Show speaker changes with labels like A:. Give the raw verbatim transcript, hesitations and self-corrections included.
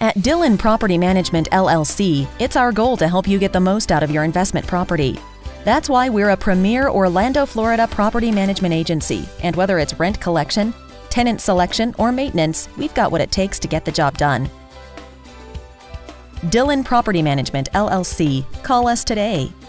A: At Dillon Property Management L L C, it's our goal to help you get the most out of your investment property. That's why we're a premier Orlando, Florida property management agency, and whether it's rent collection, tenant selection, or maintenance, we've got what it takes to get the job done. Dillon Property Management L L C. Call us today.